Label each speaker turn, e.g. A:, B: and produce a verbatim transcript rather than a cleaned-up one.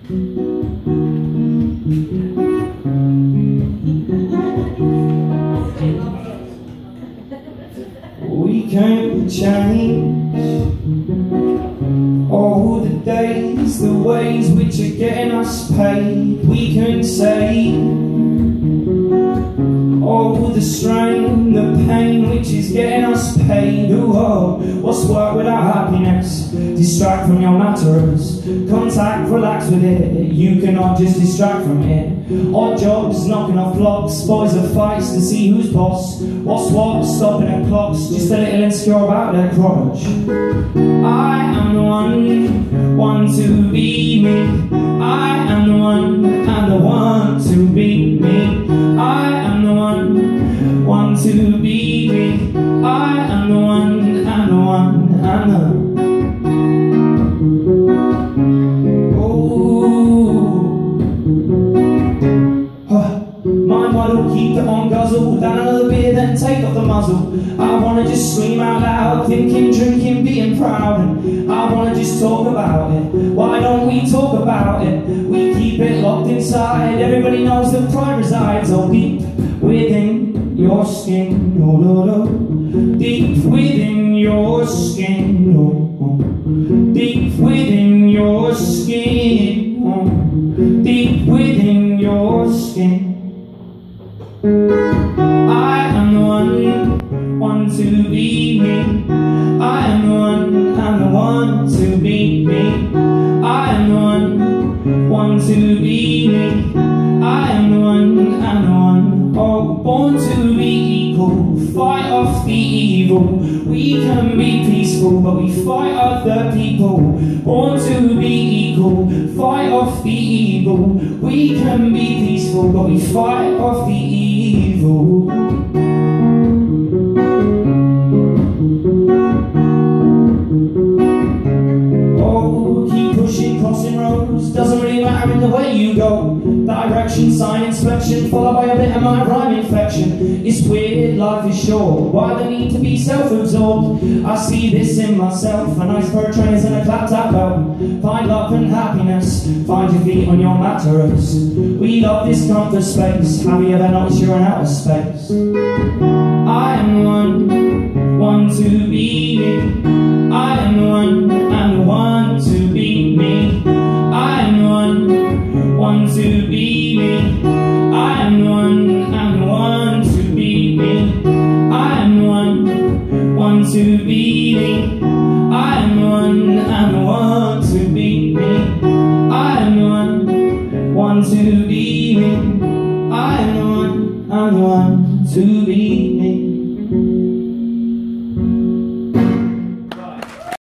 A: We can't change all the days, the ways which are getting us paid. We can say all the strain, the pain which is getting us paid. Ooh, oh, what's work without happiness? Distract from your matters. Contact, relax with it. You cannot just distract from it. Odd jobs, knocking off blocks. Boys are fights to see who's boss. What's what? Stopping at clocks. Just a little insecure about their crotch. I am the one, one to be me. I am the one, and the one to be me. I am the one, one to be me. I am the one, and the one, and the my model, keep it on guzzle. Down another beer, then take off the muzzle. I wanna just scream out loud, thinking, drinking, being proud. And I wanna just talk about it. Why don't we talk about it? We keep it locked inside. Everybody knows that pride resides oh, deep within your skin. Oh, no, no. Deep within your skin. Oh, oh. Deep within your skin. Oh. Deep within your skin. I am the one, one to be me. I am the one, I'm the one to be me. I am the one, one to be me. I am the one, I'm the one, oh, born to be equal. Fight off the evil. We can be peaceful, but we fight other people. Born to be equal. Fight off the evil. We can be peaceful, but we fight off the evil. Oh, keep pushing, crossing roads. Doesn't really matter in the way you go. Direction, sign, inspection, followed by a bit of my rhyme infection. It's weird, life is short. Why the need to be self-absorbed? I see this in myself. A nice pair of trainers and a clap-tap belt. Find love and happiness. Find your feet on your mattress. We love this comfort space. Have you ever noticed you're in outer space? I am the one, one to be me. I am the one, I'm the one to be me. I am the one, one to be me. I am the one, I'm the one to be me. I am the one, one to be me. I am the one, I'm the one to be me. I am the one, one to be me. I am the one, I'm the one to be